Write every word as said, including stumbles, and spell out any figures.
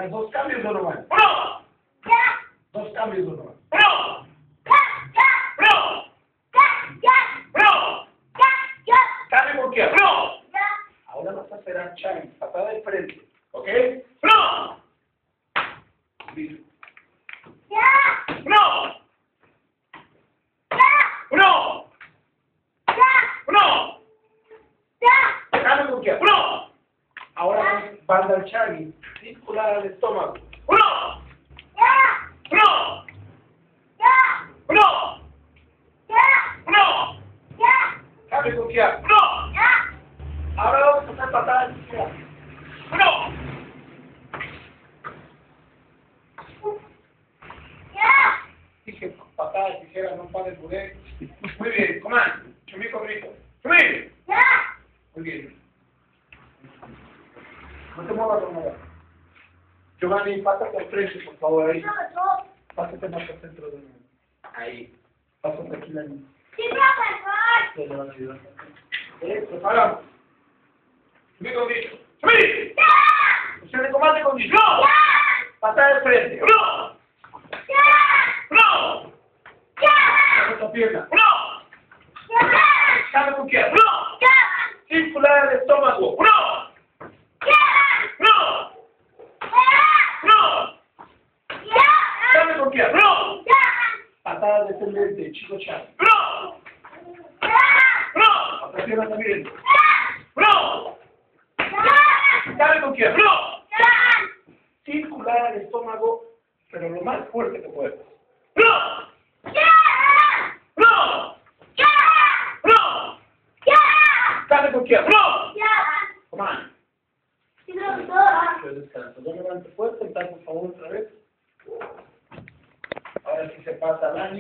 ¿Las dos cambios o no van? Uno. Dos cambios o no van. Uno. Uno. Uno. Cambio por qué. Uno. Ahora vas a hacer a Charlie, patada de frente. ¿Ok? Uno. Listo. Uno. Uno. Uno. Cambio por qué. Uno. Ahora banda al Charlie, circular al estómago. Uno. Uno. Uno. Uno. Cambio por qué. Uno. Ahora vamos a hacer patada de izquierda. Uno. Dije patada de tijera, no para el buré. Muy bien, comando. Chumico grito. Subir. Muy bien. No te muevas, no muevas. Giovanni, pásate al frente, por favor, ahí. Pásate más al centro de nuevo. Ahí. Pásate aquí la niña. Te le van a ayudar. ¿Eh? Preparamos. Chumico grito. Subir. Posición de combate con disco. Uno. Patada de frente. Uno. Uno. La otra pierna. Uno. Cambio con izquierda. Uno. Circular al estómago. Uno. Uno. Uno. Cambio con izquierda. Uno. Patada descendente, chico Charlie. Uno. Uno. Otra pierna también. Uno. Cambio con izquierda. Uno. Circular al estómago, pero lo más fuerte que puedas. Uno. Uno. Uno. Cambio con izquierda. Uno. Comando. Yo descanso. Yo levanto fuerte, entonces por favor otra vez. Ahora sí se pasa la